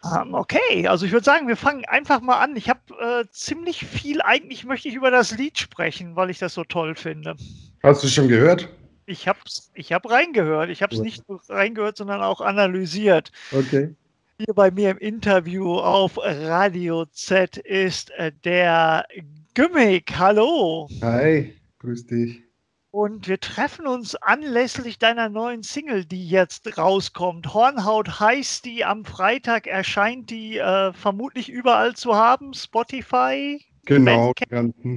Okay, also ich würde sagen, wir fangen einfach mal an. Ich habe ziemlich viel, eigentlich möchte ich über das Lied sprechen, weil ich das so toll finde. Hast du schon gehört? Ich hab reingehört. Ich habe es nicht nur reingehört, sondern auch analysiert. Okay. Hier bei mir im Interview auf Radio Z ist der Gimmick. Hallo. Hi, grüß dich. Und wir treffen uns anlässlich deiner neuen Single, die jetzt rauskommt. Hornhaut heißt die, am Freitag erscheint die vermutlich überall zu haben. Spotify, Genau, Bandcamp.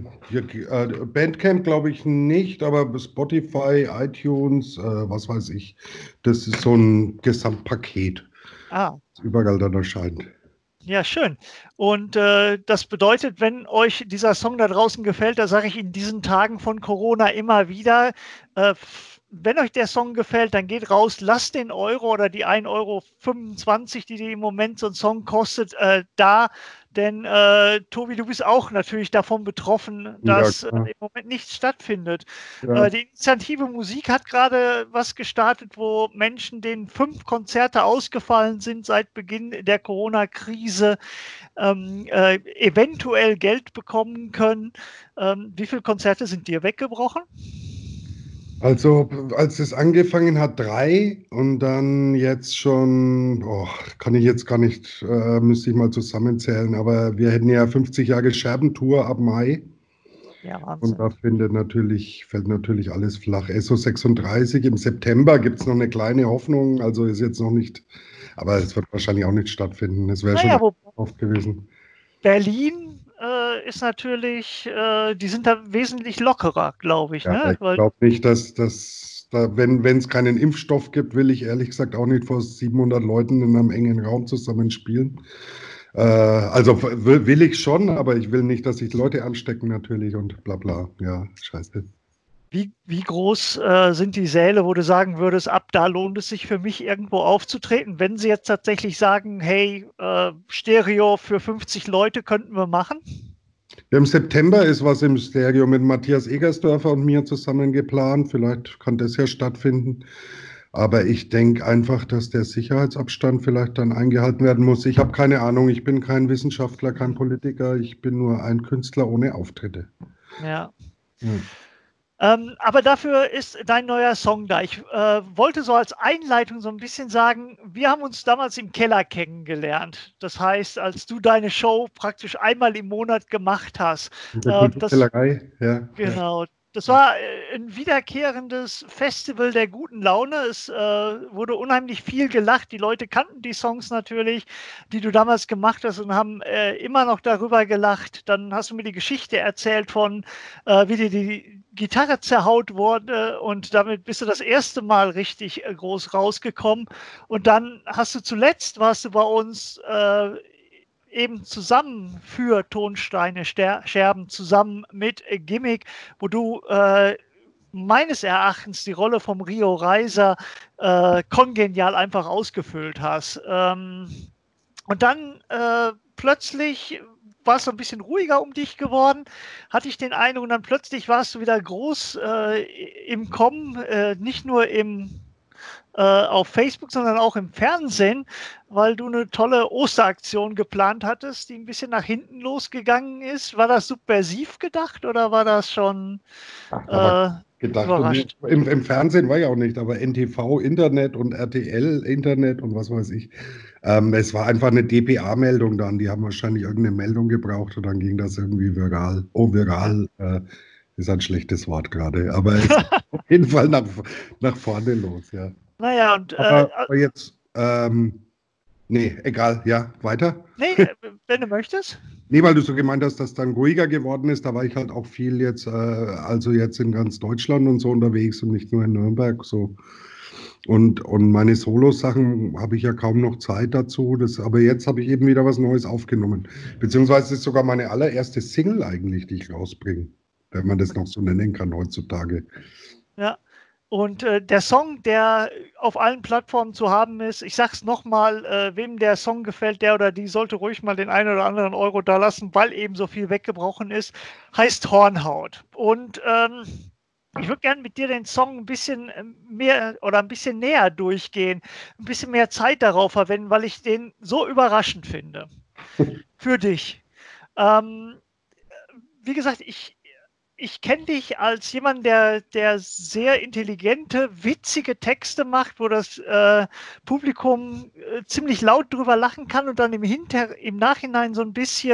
Bandcamp glaube ich nicht, aber Spotify, iTunes, was weiß ich. Das ist so ein Gesamtpaket, Ah, das überall dann erscheint. ja, schön. Und das bedeutet, wenn euch dieser Song da draußen gefällt, da sage ich in diesen Tagen von Corona immer wieder, wenn euch der Song gefällt, dann geht raus, lasst den Euro oder die 1,25 Euro, die im Moment so ein Song kostet, da. Denn Tobi, du bist auch natürlich davon betroffen, Ja, dass klar. im Moment nichts stattfindet. Ja. Die Initiative Musik hat gerade was gestartet, wo Menschen, denen 5 Konzerte ausgefallen sind seit Beginn der Corona-Krise, eventuell Geld bekommen können. Wie viele Konzerte sind dir weggebrochen? Also, als es angefangen hat, drei und dann jetzt schon, kann ich jetzt gar nicht, müsste ich mal zusammenzählen, aber wir hätten ja 50 Jahre Scherbentour ab Mai. Ja, Und Wahnsinn. da fällt natürlich alles flach. SO 36 im September gibt es noch eine kleine Hoffnung, also ist jetzt noch nicht, aber es wird wahrscheinlich auch nicht stattfinden. Es wäre schon Naja, wo oft gewesen. Berlin ist natürlich, die sind da wesentlich lockerer, glaube ich, Ja, ne? ich Weil, glaube nicht, dass da, wenn es keinen Impfstoff gibt, will ich ehrlich gesagt auch nicht vor 700 Leuten in einem engen Raum zusammenspielen. Also will ich schon, aber ich will nicht, dass sich Leute anstecken natürlich und bla bla. Ja, scheiße. wie groß sind die Säle, wo du sagen würdest, ab da lohnt es sich für mich irgendwo aufzutreten, wenn sie jetzt tatsächlich sagen, hey, Stereo für 50 Leute könnten wir machen? Ja, im September ist was im Stereo mit Matthias Egersdörfer und mir zusammen geplant. Vielleicht kann das ja stattfinden. Aber ich denke einfach, dass der Sicherheitsabstand vielleicht dann eingehalten werden muss. Ich habe keine Ahnung. Ich bin kein Wissenschaftler, kein Politiker. Ich bin nur ein Künstler ohne Auftritte. Ja. Hm. Aber dafür ist dein neuer Song da. Ich wollte so als Einleitung so ein bisschen sagen, wir haben uns damals im Keller kennengelernt. Das heißt, als du deine Show praktisch einmal im Monat gemacht hast. In der Das Kulturkellerei, ja, ja. Genau. Das war ein wiederkehrendes Festival der guten Laune. Es wurde unheimlich viel gelacht. Die Leute kannten die Songs natürlich, die du damals gemacht hast und haben immer noch darüber gelacht. Dann hast du mir die Geschichte erzählt von, wie dir die Gitarre zerhaut wurde und damit bist du das erste Mal richtig groß rausgekommen. Und dann hast du zuletzt, warst du bei uns eben zusammen für Tonsteine Scherben, zusammen mit Gimmick, wo du meines Erachtens die Rolle vom Rio Reiser kongenial einfach ausgefüllt hast. Und dann plötzlich war es so ein bisschen ruhiger um dich geworden, hatte ich den Eindruck, und dann plötzlich warst du wieder groß im Kommen, nicht nur auf Facebook, sondern auch im Fernsehen, weil du eine tolle Osteraktion geplant hattest, die ein bisschen nach hinten losgegangen ist. War das subversiv gedacht oder war das schon Ach, da war äh, gedacht. Und überrascht? im Fernsehen war ja auch nicht, aber NTV, Internet und RTL, Internet und was weiß ich. Es war einfach eine DPA-Meldung dann. Die haben wahrscheinlich irgendeine Meldung gebraucht und dann ging das irgendwie viral. Oh, Ja. viral ist ein schlechtes Wort gerade, aber es ist auf jeden Fall nach vorne los, ja. Naja, und Aber jetzt, nee, egal, ja, weiter. nee, wenn du möchtest. Nee, weil du so gemeint hast, dass dann ruhiger geworden ist, da war ich halt auch viel jetzt, also jetzt in ganz Deutschland und so unterwegs und nicht nur in Nürnberg so. Und meine Solo-Sachen habe ich ja kaum noch Zeit dazu. Aber jetzt habe ich eben wieder was Neues aufgenommen. Beziehungsweise ist sogar meine allererste Single eigentlich, die ich rausbringe, wenn man das noch so nennen kann heutzutage. Ja. Und der Song, der auf allen Plattformen zu haben ist, ich sag's nochmal, wem der Song gefällt, der oder die sollte ruhig mal den einen oder anderen Euro da lassen, weil eben so viel weggebrochen ist, heißt Hornhaut. Und Ich würde gerne mit dir den Song ein bisschen mehr oder ein bisschen näher durchgehen, ein bisschen mehr Zeit darauf verwenden, weil ich den so überraschend finde. Für dich. Ähm, Wie gesagt, ich kenne dich als jemand, der sehr intelligente, witzige Texte macht, wo das Publikum ziemlich laut drüber lachen kann und dann im Nachhinein so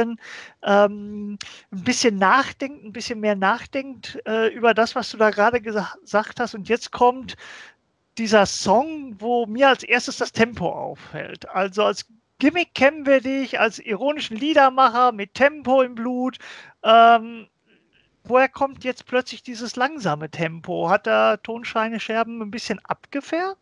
ein bisschen nachdenkt, ein bisschen mehr nachdenkt über das, was du da gerade gesagt hast. Und jetzt kommt dieser Song, wo mir als erstes das Tempo auffällt. Also als Gimmick kennen wir dich als ironischen Liedermacher mit Tempo im Blut. Ähm, Woher kommt jetzt plötzlich dieses langsame Tempo? Hat da Tonscheine Scherben ein bisschen abgefärbt?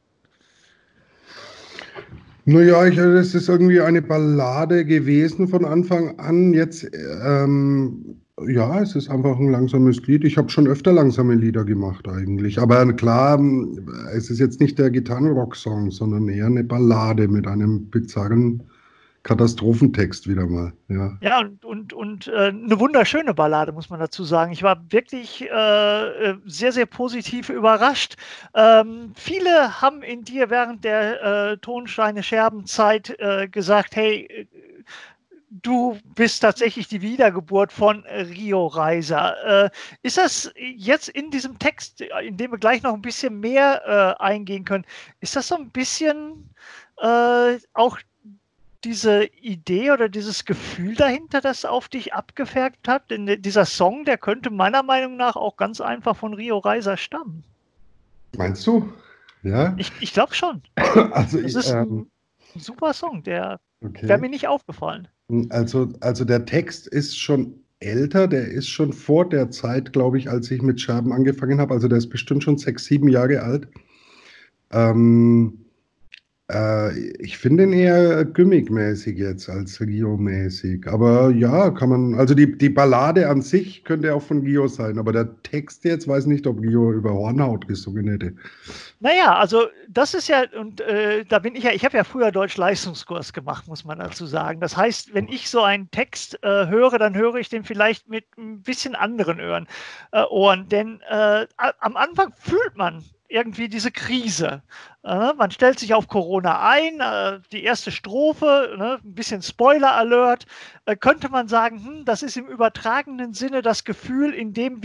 Naja, das ist irgendwie eine Ballade gewesen von Anfang an. Jetzt, ja, es ist einfach ein langsames Lied. Ich habe schon öfter langsame Lieder gemacht eigentlich. Aber klar, es ist jetzt nicht der Gitarrenrock-Song, sondern eher eine Ballade mit einem bizarren Katastrophentext wieder mal. Ja. Ja, eine wunderschöne Ballade, muss man dazu sagen. Ich war wirklich sehr, sehr positiv überrascht. Viele haben in dir während der Tonsteine-Scherben-Zeit gesagt, hey, du bist tatsächlich die Wiedergeburt von Rio Reiser. Ist das jetzt in diesem Text, in dem wir gleich noch ein bisschen mehr eingehen können, ist das so ein bisschen auch diese Idee oder dieses Gefühl dahinter, das auf dich abgefärbt hat? Denn dieser Song, der könnte meiner Meinung nach auch ganz einfach von Rio Reiser stammen. Meinst du? Ja. Ich glaube schon. Also, Das ist ein super Song, der wäre okay. mir nicht aufgefallen. Also der Text ist schon älter, der ist schon vor der Zeit, glaube ich, als ich mit Scherben angefangen habe. Also der ist bestimmt schon 6, 7 Jahre alt. Ähm, Ich finde ihn eher gimmickmäßig jetzt als Gio-mäßig. Aber ja, kann man, also die Ballade an sich könnte auch von Gio sein, aber der Text jetzt, weiß nicht, ob Gio über Hornhaut gesungen hätte. Naja, also das ist ja, und da bin ich ja, ich habe ja früher Deutsch-Leistungskurs gemacht, muss man dazu sagen. Das heißt, wenn ich so einen Text höre, dann höre ich den vielleicht mit ein bisschen anderen Ohren. Denn am Anfang fühlt man irgendwie diese Krise. Man stellt sich auf Corona ein, die erste Strophe, ne, ein bisschen Spoiler-Alert, könnte man sagen, das ist im übertragenen Sinne das Gefühl,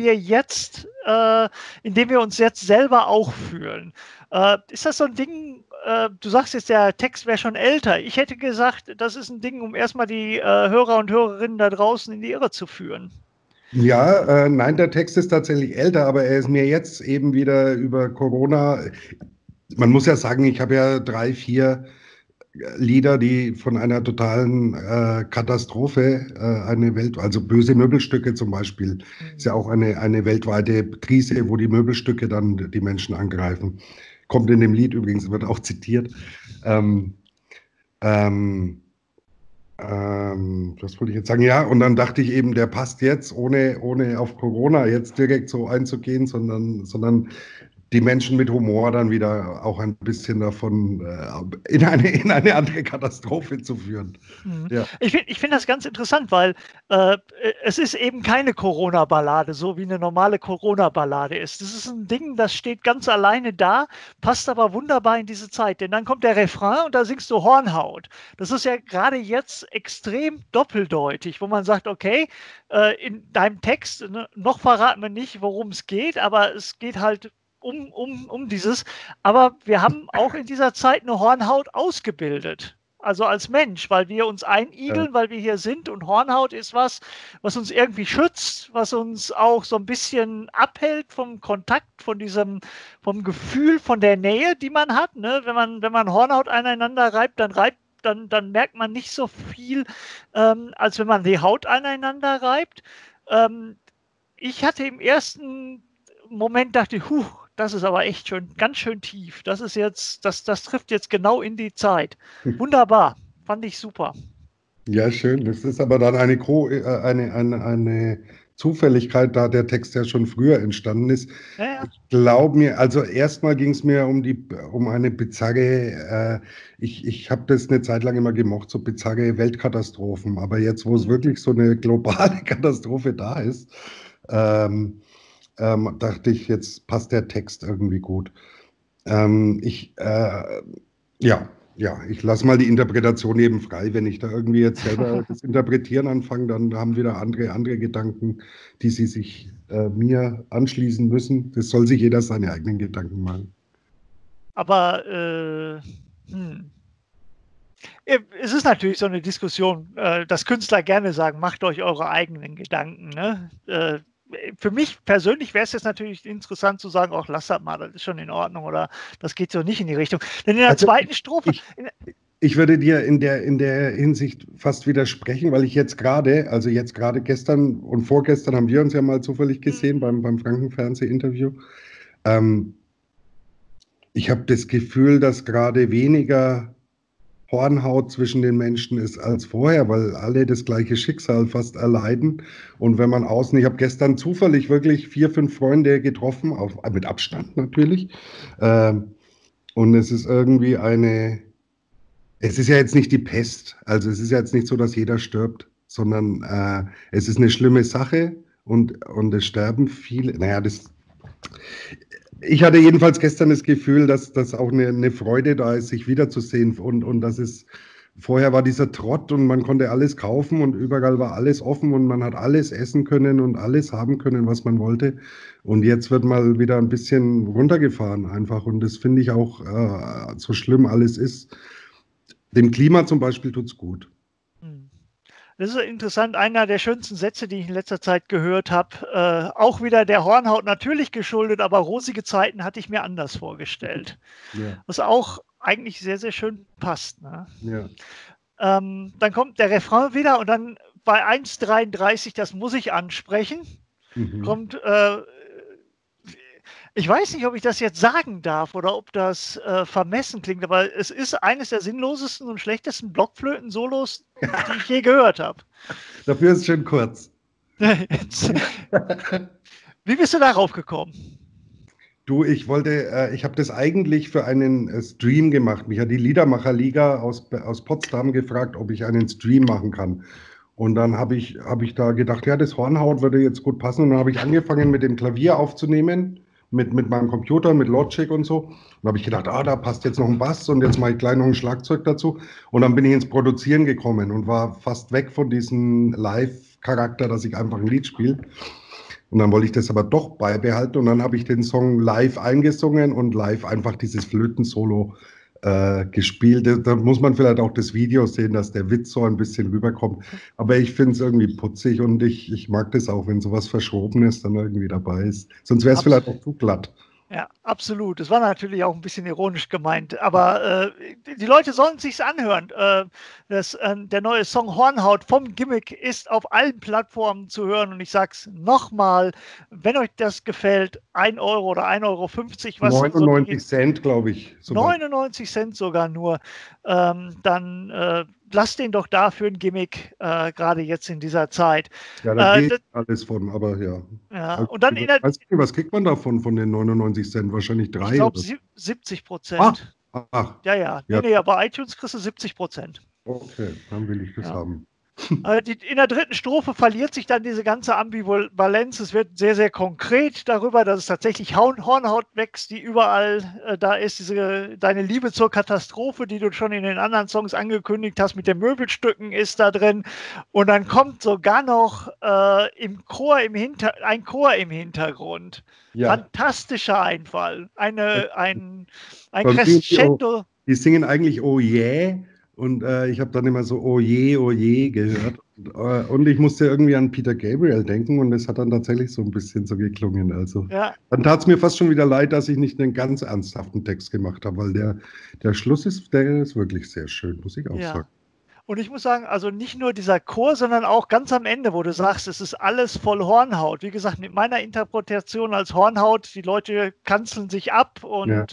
in dem wir uns jetzt selber auch fühlen. Ist das so ein Ding, du sagst jetzt, der Text wäre schon älter. Ich hätte gesagt, das ist ein Ding, um erstmal die Hörer und Hörerinnen da draußen in die Irre zu führen. Ja, nein, der Text ist tatsächlich älter, aber er ist mir jetzt eben wieder über Corona. Man muss ja sagen, ich habe ja 3, 4 Lieder, die von einer totalen Katastrophe, eine Welt, also böse Möbelstücke zum Beispiel, ist ja auch eine weltweite Krise, wo die Möbelstücke dann die Menschen angreifen. Kommt in dem Lied übrigens, wird auch zitiert. Ähm, ähm, Was wollte ich jetzt sagen? Ja, und dann dachte ich eben, der passt jetzt, ohne auf Corona jetzt direkt so einzugehen, sondern die Menschen mit Humor dann wieder auch ein bisschen davon in eine andere Katastrophe zu führen. Mhm. Ja. Ich find das ganz interessant, weil äh, es ist eben keine Corona-Ballade, so wie eine normale Corona-Ballade ist. Das ist ein Ding, das steht ganz alleine da, passt aber wunderbar in diese Zeit. Denn dann kommt der Refrain und da singst du Hornhaut. Das ist ja gerade jetzt extrem doppeldeutig, wo man sagt, okay, in deinem Text, ne, noch verraten wir nicht, worum es geht, aber es geht halt um dieses. Aber wir haben auch in dieser Zeit eine Hornhaut ausgebildet. Also als Mensch, weil wir uns Ja. einigeln, weil wir hier sind und Hornhaut ist was uns irgendwie schützt, was uns auch so ein bisschen abhält vom Kontakt, vom Gefühl, von der Nähe, die man hat. Ne? Wenn man Hornhaut aneinander dann merkt man nicht so viel, als wenn man die Haut aneinander reibt. Ähm, Ich hatte im ersten Moment dachte ich, das ist aber echt schön, ganz schön tief. Das trifft jetzt genau in die Zeit. Wunderbar, fand ich super. Ja, schön. Das ist aber dann eine Zufälligkeit, da der Text ja schon früher entstanden ist. Ja, ja. Ich glaube mir, also erstmal ging es mir um eine bizarre, ich habe das eine Zeit lang immer gemocht, so bizarre Weltkatastrophen. Aber jetzt, wo es Mhm. wirklich so eine globale Katastrophe da ist, ähm, dachte ich, jetzt passt der Text irgendwie gut. Ähm, ich, äh, ja, ja, ich lasse mal die Interpretation eben frei. Wenn ich da irgendwie jetzt selber das Interpretieren anfange, dann haben wieder andere Gedanken, die sie sich mir anschließen müssen. Das soll sich jeder seine eigenen Gedanken machen. Aber es ist natürlich so eine Diskussion, dass Künstler gerne sagen, macht euch eure eigenen Gedanken. Ne? Für mich persönlich wäre es jetzt natürlich interessant zu sagen, auch lasst das mal, das ist schon in Ordnung oder das geht so nicht in die Richtung. Denn in der Also zweiten Strophe. ich würde dir in der Hinsicht fast widersprechen, weil ich also jetzt gerade gestern und vorgestern haben wir uns ja mal zufällig gesehen beim Franken-Fernseh-Interview. Ähm, Ich habe das Gefühl, dass gerade weniger Hornhaut zwischen den Menschen ist als vorher, weil alle das gleiche Schicksal fast erleiden. Und wenn man ich habe gestern zufällig wirklich 4, 5 Freunde getroffen, mit Abstand natürlich. Ähm, und es ist irgendwie es ist ja jetzt nicht die Pest. Also es ist ja jetzt nicht so, dass jeder stirbt, sondern es ist eine schlimme Sache und es sterben viele. Ich hatte jedenfalls gestern das Gefühl, dass das auch eine Freude da ist, sich wiederzusehen und vorher war dieser Trott und man konnte alles kaufen und überall war alles offen und man hat alles essen können und alles haben können, was man wollte. Und jetzt wird mal wieder ein bisschen runtergefahren einfach und das finde ich auch, so schlimm alles ist. Dem Klima zum Beispiel tut es gut. Das ist interessant, einer der schönsten Sätze, die ich in letzter Zeit gehört habe. Auch wieder der Hornhaut natürlich geschuldet, aber rosige Zeiten hatte ich mir anders vorgestellt. Ja, Was auch eigentlich sehr, sehr schön passt. Ne? ja. Dann kommt der Refrain wieder und dann bei 1,33, das muss ich ansprechen, Mhm. kommt, ich weiß nicht, ob ich das jetzt sagen darf oder ob das vermessen klingt, aber es ist eines der sinnlosesten und schlechtesten Blockflöten-Solos, die ich je gehört habe. Dafür ist es schön kurz. Wie bist du darauf gekommen? Du, ich habe das eigentlich für einen Stream gemacht. Mich hat die Liedermacherliga aus Potsdam gefragt, ob ich einen Stream machen kann. Und dann hab ich da gedacht, ja, das Hornhaut würde jetzt gut passen. Und dann habe ich angefangen, mit dem Klavier aufzunehmen, mit meinem Computer, mit Logic und so. Und dann habe ich gedacht, da passt jetzt noch ein Bass und jetzt mache ich gleich noch ein Schlagzeug dazu. Und dann bin ich ins Produzieren gekommen und war fast weg von diesem Live-Charakter, dass ich einfach ein Lied spiele. Und dann wollte ich das aber doch beibehalten und dann habe ich den Song live eingesungen und live einfach dieses Flötensolo gespielt. Da muss man vielleicht auch das Video sehen, dass der Witz so ein bisschen rüberkommt. Aber ich finde es irgendwie putzig und ich mag das auch, wenn sowas Verschrobenes dann irgendwie dabei ist. Sonst wäre es vielleicht auch zu glatt. Ja, absolut. Das war natürlich auch ein bisschen ironisch gemeint, aber die Leute sollen es sich anhören. Der neue Song Hornhaut vom Gimmick ist auf allen Plattformen zu hören und ich sage es nochmal, wenn euch das gefällt, 1 Euro oder 1,50 Euro, was 99 Cent, glaube ich. 99 Cent sogar nur, dann lasst den doch da für ein Gimmick, gerade jetzt in dieser Zeit. Ja, da geht alles von, aber ja. Ja, Also, und dann was kriegt man davon von den 99 Cent? Wahrscheinlich ich 3 glaube oder? 70%. Ach, Ja. ja, Nee, aber bei iTunes kriegst du 70%. okay, dann will ich das Ja. haben. In der dritten Strophe verliert sich dann diese ganze Ambivalenz. Es wird sehr, sehr konkret darüber, dass es tatsächlich Hornhaut wächst, die überall da ist. Deine Liebe zur Katastrophe, die du schon in den anderen Songs angekündigt hast, mit den Möbelstücken ist da drin. Und dann kommt sogar noch ein Chor im Hintergrund. Ja. Fantastischer Einfall. Ein Die, Crescendo. die singen eigentlich Oh yeah und ich habe dann immer so Oh je gehört. Und ich musste irgendwie an Peter Gabriel denken und es hat dann tatsächlich so ein bisschen so geklungen. Also Ja. dann tat es mir fast schon wieder leid, dass ich nicht einen ganz ernsthaften Text gemacht habe, weil der Schluss der ist wirklich sehr schön, muss ich auch sagen. Und ich muss sagen, also nicht nur dieser Chor, sondern auch ganz am Ende, wo du sagst, es ist alles voll Hornhaut. Wie gesagt, mit meiner Interpretation als Hornhaut, die Leute kanzeln sich ab und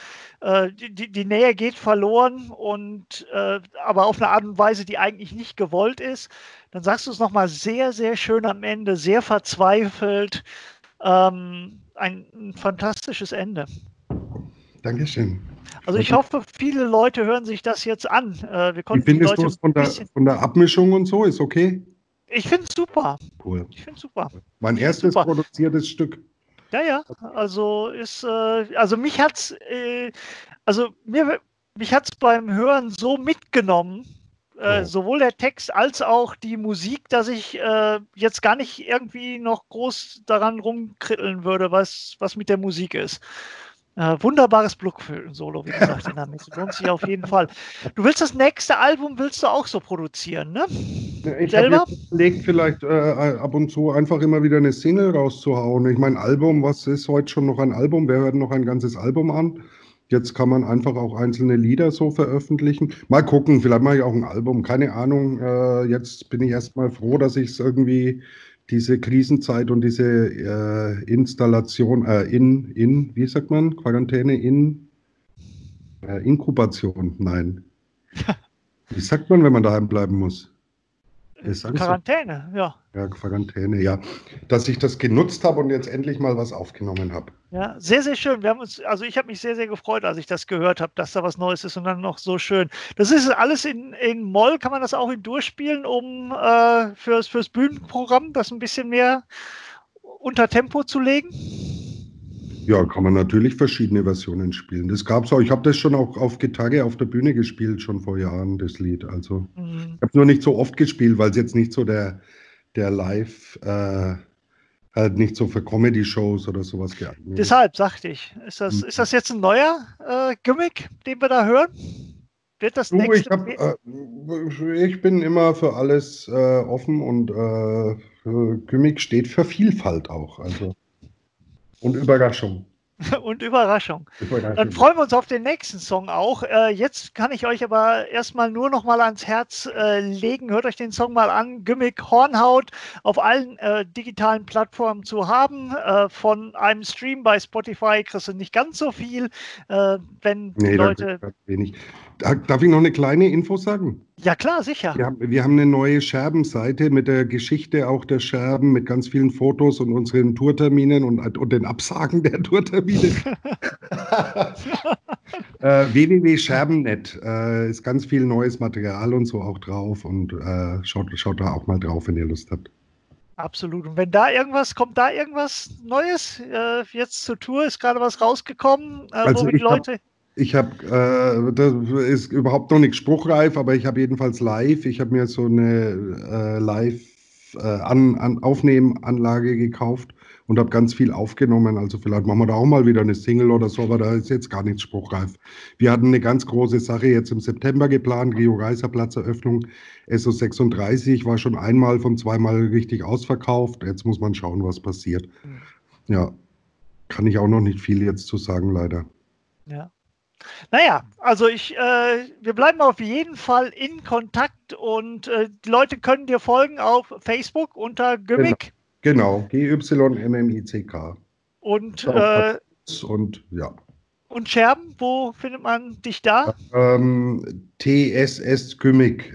die Nähe geht verloren aber auf eine Art und Weise, die eigentlich nicht gewollt ist. Dann sagst du es nochmal sehr, sehr schön am Ende, sehr verzweifelt. Ein fantastisches Ende. Dankeschön. Also ich hoffe, viele Leute hören sich das jetzt an. Wir konnten Wie findest du es von der Abmischung und so? Ist okay? Ich finde es super. Cool. Ich finde es super. Mein erstes produziertes Stück. Ja, ja, also also mich hat's, mich hat's beim Hören so mitgenommen, Oh. sowohl der Text als auch die Musik, dass ich jetzt gar nicht irgendwie noch groß daran rumkritteln würde, was mit der Musik ist. Wunderbares Blockflöten-Solo, wie gesagt, in der Mitte. Lohnt sich auf jeden Fall. Du willst das nächste Album, willst du auch so produzieren, ne? Ich habe Selber? jetzt überlegt, vielleicht ab und zu einfach immer wieder eine Single rauszuhauen. Ich meine, Album, was ist heute schon noch ein Album? Wer hört noch ein ganzes Album an? Jetzt kann man einfach auch einzelne Lieder so veröffentlichen. Mal gucken, vielleicht mache ich auch ein Album, keine Ahnung. Jetzt bin ich erstmal froh, dass ich es irgendwie diese Krisenzeit und diese Installation, wie sagt man, Quarantäne, Inkubation, nein. Wie sagt man, wenn man daheim bleiben muss? Das sagst du. Quarantäne, ja. Ja, Quarantäne, ja. Dass ich das genutzt habe und jetzt endlich mal was aufgenommen habe. Ja, sehr, sehr schön. Also ich habe mich sehr, sehr gefreut, als ich das gehört habe, dass da was Neues ist und dann noch so schön. Das ist alles in Moll, kann man das auch in durchspielen, um fürs Bühnenprogramm das ein bisschen mehr unter Tempo zu legen? Ja, kann man natürlich verschiedene Versionen spielen. Das gab's auch. Ich habe das schon auch auf Gitarre auf der Bühne gespielt, schon vor Jahren, das Lied. Also ich habe es nur nicht so oft gespielt, weil es jetzt nicht so der Live, halt nicht so für Comedy-Shows oder sowas geeignet ist. Deshalb sagte ich, ist das jetzt ein neuer Gimmick, den wir da hören? Wird das nächste? Ich bin immer für alles offen und Gimmick steht für Vielfalt auch. Also. Und Überraschung. Und Überraschung. Dann freuen wir uns auf den nächsten Song auch. Jetzt kann ich euch aber erstmal nur noch mal ans Herz legen. Hört euch den Song mal an. Gimmick Hornhaut auf allen digitalen Plattformen zu haben. Von einem Stream bei Spotify kriegst du nicht ganz so viel, wenn die Leute... Wenig. Darf ich noch eine kleine Info sagen? Ja klar, sicher. Wir haben eine neue Scherbenseite mit der Geschichte auch der Scherben, mit ganz vielen Fotos und unseren Tourterminen und den Absagen der Tourtermine. www.scherben.net ist ganz viel neues Material und so auch drauf und schaut da auch mal drauf, wenn ihr Lust habt. Absolut. Und wenn kommt da irgendwas Neues? Jetzt zur Tour ist gerade was rausgekommen, also wo wir die Leute... das ist überhaupt noch nicht spruchreif, aber ich habe jedenfalls live, ich habe mir so eine Aufnehmanlage gekauft und habe ganz viel aufgenommen. Also vielleicht machen wir da auch mal wieder eine Single oder so, aber da ist jetzt gar nichts spruchreif. Wir hatten eine ganz große Sache jetzt im September geplant, Rio-Reiser-Platz-Eröffnung, SO36, war schon einmal von zweimal richtig ausverkauft. Jetzt muss man schauen, was passiert. Ja, kann ich auch noch nicht viel jetzt zu sagen, leider. Ja. Naja, also wir bleiben auf jeden Fall in Kontakt und die Leute können dir folgen auf Facebook unter Gimmick. Genau, GYMMICK. Und ja. Und Scherben, wo findet man dich da? TSS Gimmick.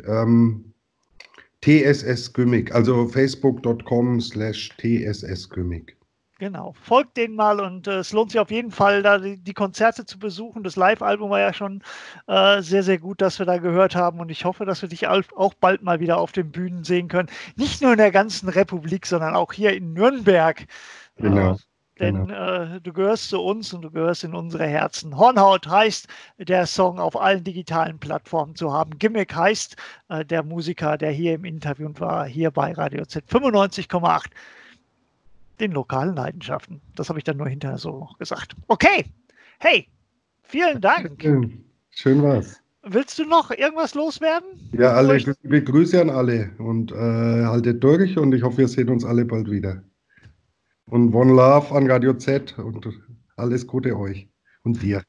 TSS Gimmick, also facebook.com/TSS Gimmick. Genau, folgt denen mal und es lohnt sich auf jeden Fall, da die Konzerte zu besuchen. Das Live-Album war ja schon sehr, sehr gut, dass wir da gehört haben und ich hoffe, dass wir dich auch bald mal wieder auf den Bühnen sehen können. Nicht nur in der ganzen Republik, sondern auch hier in Nürnberg. Genau. Denn du gehörst zu uns und du gehörst in unsere Herzen. Hornhaut heißt der Song auf allen digitalen Plattformen zu haben. Gimmick heißt der Musiker, der hier im Interview war, hier bei Radio Z 95,8. Den lokalen Leidenschaften. Das habe ich dann nur hinterher so gesagt. Okay, hey, vielen Dank. Schön war's. Willst du noch irgendwas loswerden? Ja, liebe Grüße an alle und haltet durch und ich hoffe, wir sehen uns alle bald wieder. Und One Love an Radio Z und alles Gute euch und dir.